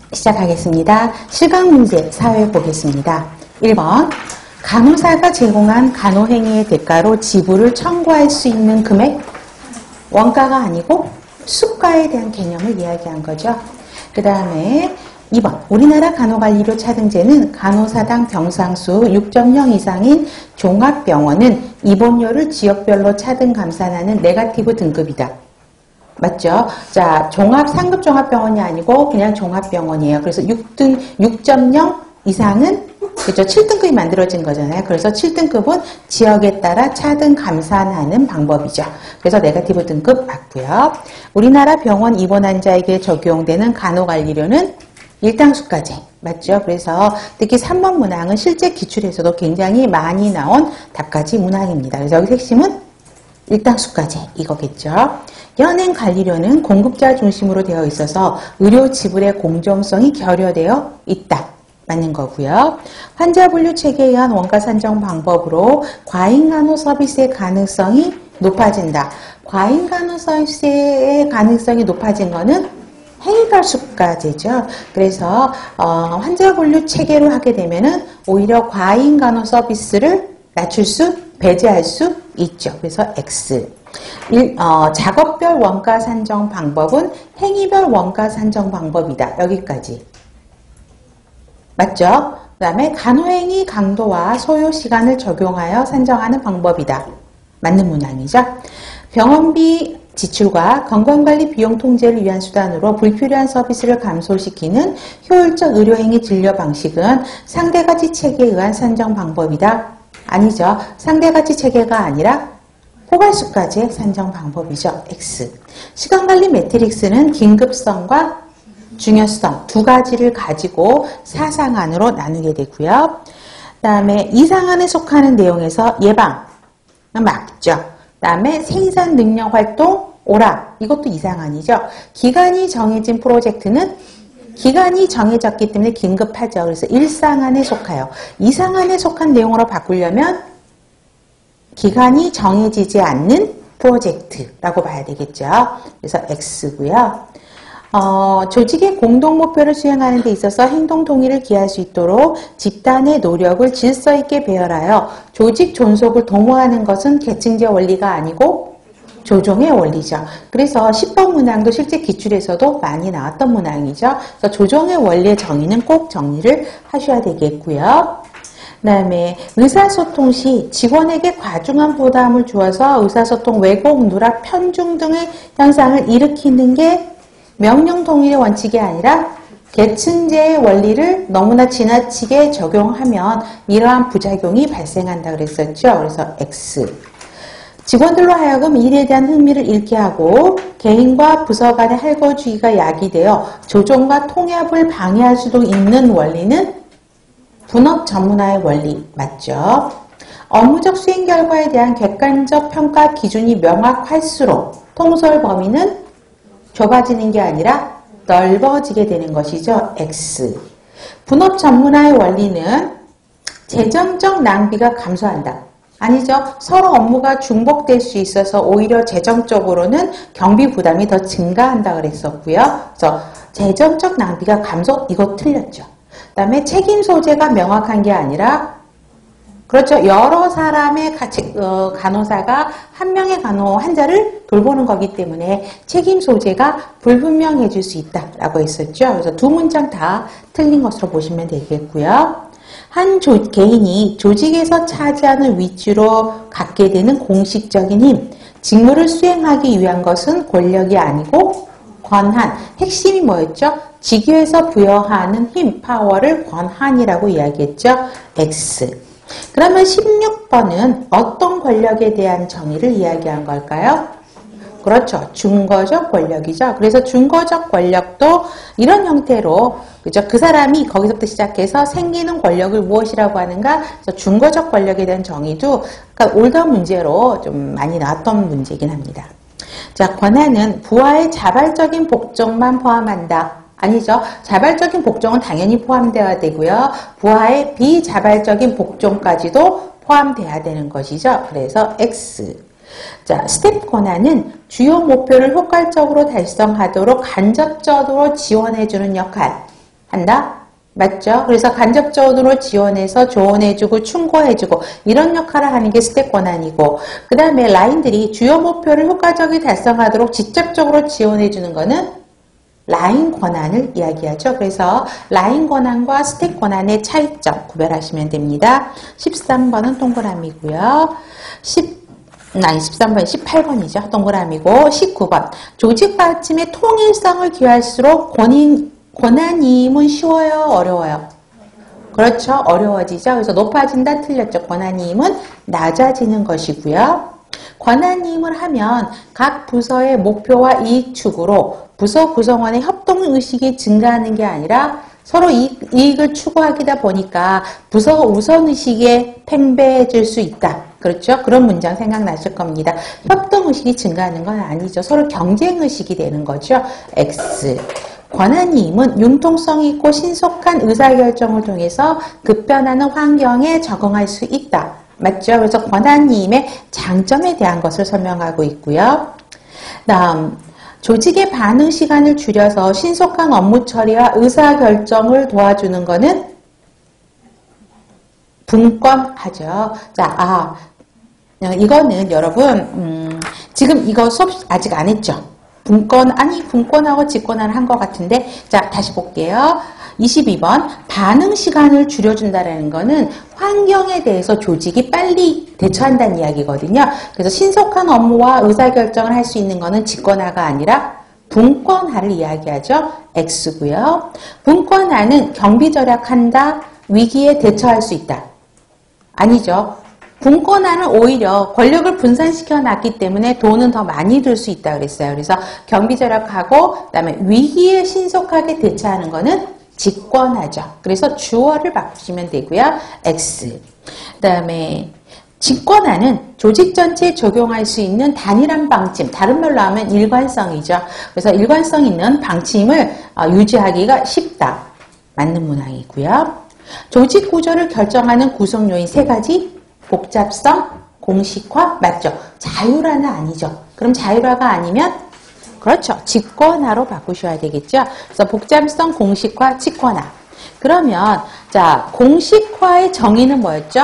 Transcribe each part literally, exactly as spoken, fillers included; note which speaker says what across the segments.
Speaker 1: 시작하겠습니다. 실강 문제 사회 보겠습니다. 일 번 간호사가 제공한 간호행위의 대가로 지불을 청구할 수 있는 금액, 원가가 아니고 수가에 대한 개념을 이야기한 거죠. 그 다음에 이 번 우리나라 간호관리료 차등제는 간호사당 병상수 육 점 영 이상인 종합병원은 입원료를 지역별로 차등 감산하는 네거티브 등급이다. 맞죠? 자, 종합, 상급 종합병원이 아니고 그냥 종합병원이에요. 그래서 육 등, 육 점 영 이상은, 그죠? 칠 등급이 만들어진 거잖아요. 그래서 칠 등급은 지역에 따라 차등 감산하는 방법이죠. 그래서 네거티브 등급 맞고요. 우리나라 병원 입원 환자에게 적용되는 간호관리료는 일당수가제. 맞죠? 그래서 특히 삼 번 문항은 실제 기출에서도 굉장히 많이 나온 답가지 문항입니다. 그래서 여기 핵심은 일당수가제 이거겠죠. 현행 관리료는 공급자 중심으로 되어 있어서 의료 지불의 공정성이 결여되어 있다. 맞는 거고요. 환자 분류 체계에 의한 원가 산정 방법으로 과잉 간호 서비스의 가능성이 높아진다. 과잉 간호 서비스의 가능성이 높아진 거는 행위별수가제죠. 그래서 어, 환자 분류 체계로 하게 되면은 오히려 과잉 간호 서비스를 낮출 수, 배제할 수 있죠. 그래서 X. 일, 어, 작업별 원가 산정 방법은 행위별 원가 산정 방법이다. 여기까지. 맞죠? 그 다음에 간호행위 강도와 소요 시간을 적용하여 산정하는 방법이다. 맞는 문항이죠. 병원비 지출과 건강관리 비용 통제를 위한 수단으로 불필요한 서비스를 감소시키는 효율적 의료행위 진료 방식은 상대가치 체계에 의한 산정 방법이다. 아니죠. 상대가치 체계가 아니라 포괄수가제 산정 방법이죠. X. 시간관리 매트릭스는 긴급성과 중요성 두 가지를 가지고 사상안으로 나누게 되고요. 그 다음에 이상안에 속하는 내용에서 예방, 맞죠. 그 다음에 생산 능력 활동, 오락, 이것도 이상안이죠. 기간이 정해진 프로젝트는 기간이 정해졌기 때문에 긴급하죠. 그래서 일상안에 속하여. 이상안에 속한 내용으로 바꾸려면 기간이 정해지지 않는 프로젝트라고 봐야 되겠죠. 그래서 X고요. 어, 조직의 공동 목표를 수행하는 데 있어서 행동 통일을 기할 수 있도록 집단의 노력을 질서 있게 배열하여 조직 존속을 도모하는 것은 계층제 원리가 아니고 조종의 원리죠. 그래서 십 번 문항도 실제 기출에서도 많이 나왔던 문항이죠. 그래서 조종의 원리의 정의는 꼭 정리를 하셔야 되겠고요. 그 다음에 의사소통 시 직원에게 과중한 부담을 주어서 의사소통 왜곡, 누락, 편중 등의 현상을 일으키는 게 명령 통일의 원칙이 아니라 계층제의 원리를 너무나 지나치게 적용하면 이러한 부작용이 발생한다 그랬었죠. 그래서 X. 직원들로 하여금 일에 대한 흥미를 잃게 하고 개인과 부서 간의 할거주의가 야기되어 조정과 통합을 방해할 수도 있는 원리는 분업 전문화의 원리 맞죠? 업무적 수행 결과에 대한 객관적 평가 기준이 명확할수록 통솔 범위는 좁아지는 게 아니라 넓어지게 되는 것이죠. X. 분업 전문화의 원리는 재정적 낭비가 감소한다. 아니죠. 서로 업무가 중복될 수 있어서 오히려 재정적으로는 경비 부담이 더 증가한다 그랬었고요. 그래서 재정적 낭비가 감소, 이거 틀렸죠. 그 다음에 책임 소재가 명확한 게 아니라 그렇죠. 여러 사람의 가치, 어, 간호사가 한 명의 간호 환자를 돌보는 거기 때문에 책임 소재가 불분명해질 수 있다라고 했었죠. 그래서 두 문장 다 틀린 것으로 보시면 되겠고요. 한 조, 개인이 조직에서 차지하는 위치로 갖게 되는 공식적인 힘, 직무를 수행하기 위한 것은 권력이 아니고 권한. 핵심이 뭐였죠? 직위에서 부여하는 힘, 파워를 권한이라고 이야기했죠. X. 그러면 십육 번은 어떤 권력에 대한 정의를 이야기한 걸까요? 그렇죠. 중거적 권력이죠. 그래서 중거적 권력도 이런 형태로 그죠? 그 사람이 거기서부터 시작해서 생기는 권력을 무엇이라고 하는가? 그래서 중거적 권력에 대한 정의도 그러니까 올던 문제로 좀 많이 나왔던 문제이긴 합니다. 자, 권한은 부하의 자발적인 복종만 포함한다. 아니죠. 자발적인 복종은 당연히 포함되어야 되고요. 부하의 비자발적인 복종까지도 포함돼야 되는 것이죠. 그래서 X. 자, 스텝 권한은 주요 목표를 효과적으로 달성하도록 간접적으로 지원해주는 역할. 한다? 맞죠? 그래서 간접적으로 지원해서 조언해주고 충고해주고 이런 역할을 하는 게 스택 권한이고, 그 다음에 라인들이 주요 목표를 효과적이 달성하도록 직접적으로 지원해주는 거는 라인 권한을 이야기하죠. 그래서 라인 권한과 스택 권한의 차이점 구별하시면 됩니다. 십삼 번은 동그라미고요. 십, 아니 십삼 번, 십팔 번이죠. 동그라미고, 십구 번 조직 받침의 통일성을 기할수록 권인, 권한이임은 쉬워요? 어려워요? 그렇죠. 어려워지죠. 그래서 높아진다 틀렸죠. 권한이임은 낮아지는 것이고요. 권한이임을 하면 각 부서의 목표와 이익 추구로 부서 구성원의 협동의식이 증가하는 게 아니라 서로 이익, 이익을 추구하기다 보니까 부서가 우선의식에 팽배해질 수 있다. 그렇죠? 그런 문장 생각나실 겁니다. 협동의식이 증가하는 건 아니죠. 서로 경쟁의식이 되는 거죠. X. 권한이임은 융통성 있고 신속한 의사결정을 통해서 급변하는 환경에 적응할 수 있다. 맞죠? 그래서 권한이임의 장점에 대한 것을 설명하고 있고요. 다음, 조직의 반응 시간을 줄여서 신속한 업무 처리와 의사결정을 도와주는 것은 분권하죠. 자, 아, 이거는 여러분, 음, 지금 이거 수업 아직 안 했죠? 분권, 아니, 분권하고 직권을 한 것 같은데, 자, 다시 볼게요. 이십이 번, 반응 시간을 줄여준다는 거는 환경에 대해서 조직이 빨리 대처한다는 이야기거든요. 그래서 신속한 업무와 의사결정을 할 수 있는 거는 직권화가 아니라 분권화를 이야기하죠. X고요. 분권화는 경비 절약한다, 위기에 대처할 수 있다. 아니죠. 분권화는 오히려 권력을 분산시켜 놨기 때문에 돈은 더 많이 들 수 있다 그랬어요. 그래서 경비 절약하고 그다음에 위기에 신속하게 대처하는 거는 직권화죠. 그래서 주어를 바꾸시면 되고요. X. 그다음에 직권화는 조직 전체에 적용할 수 있는 단일한 방침, 다른 말로 하면 일관성이죠. 그래서 일관성 있는 방침을 유지하기가 쉽다. 맞는 문항이고요. 조직 구조를 결정하는 구성 요인 세 가지. 복잡성, 공식화, 맞죠? 자율화는 아니죠. 그럼 자율화가 아니면 그렇죠. 직권화로 바꾸셔야 되겠죠. 그래서 복잡성, 공식화, 직권화. 그러면 자, 공식화의 정의는 뭐였죠?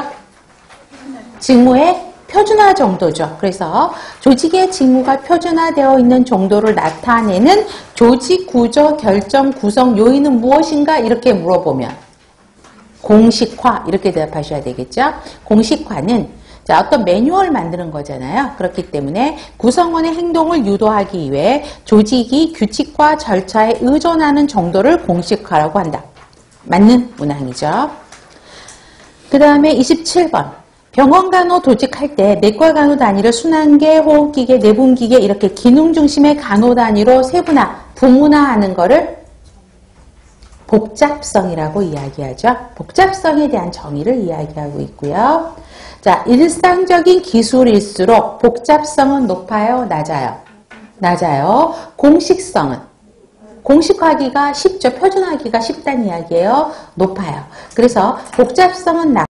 Speaker 1: 직무의 표준화 정도죠. 그래서 조직의 직무가 표준화되어 있는 정도를 나타내는 조직 구조 결정 구성 요인은 무엇인가? 이렇게 물어보면 공식화 이렇게 대답하셔야 되겠죠. 공식화는 자, 어떤 매뉴얼을 만드는 거잖아요. 그렇기 때문에 구성원의 행동을 유도하기 위해 조직이 규칙과 절차에 의존하는 정도를 공식화라고 한다. 맞는 문항이죠. 그 다음에 이십칠 번. 병원 간호 조직할 때 내과 간호 단위를 순환계, 호흡기계, 내분기계 이렇게 기능 중심의 간호 단위로 세분화, 분문화하는 거를 복잡성이라고 이야기하죠. 복잡성에 대한 정의를 이야기하고 있고요. 자, 일상적인 기술일수록 복잡성은 높아요? 낮아요? 낮아요. 공식성은? 공식화하기가 쉽죠. 표준화하기가 쉽다는 이야기예요. 높아요. 그래서 복잡성은 낮